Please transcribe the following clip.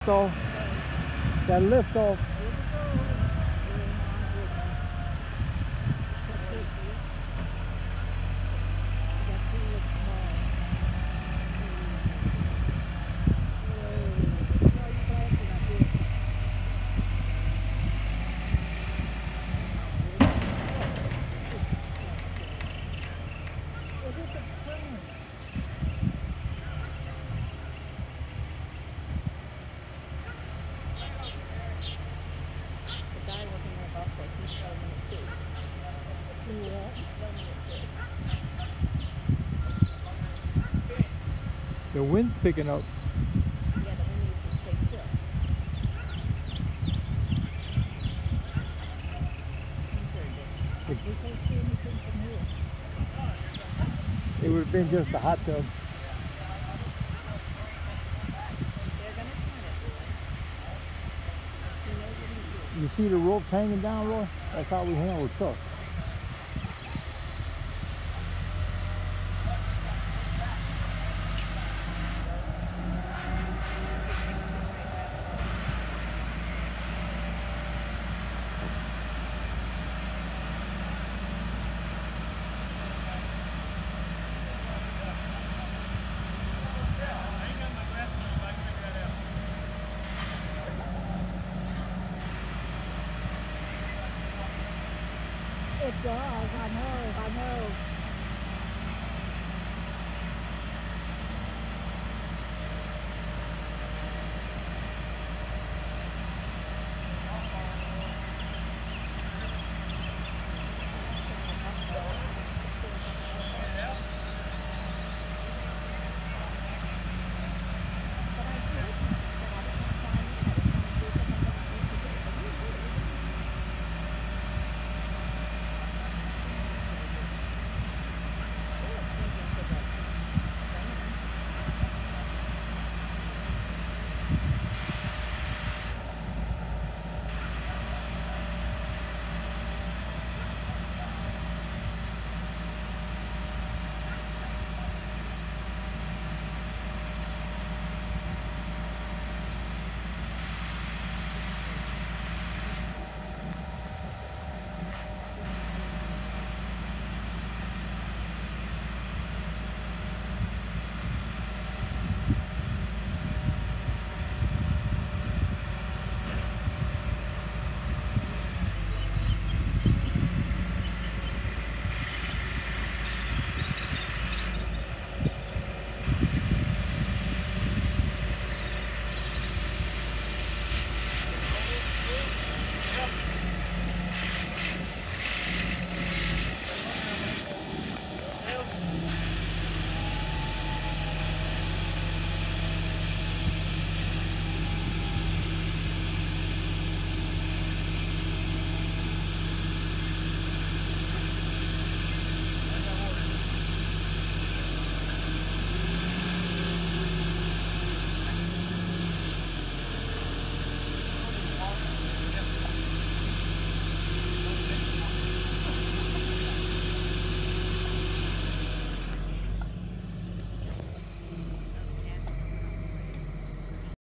lift off. Got a lift off. The wind's picking up. Yeah, the wind needs to stay still. We can't see anything from here. It would have been just a hot tub. They're gonna turn it. You see the ropes hanging down, Roy? That's how we handle trucks. It does, I know.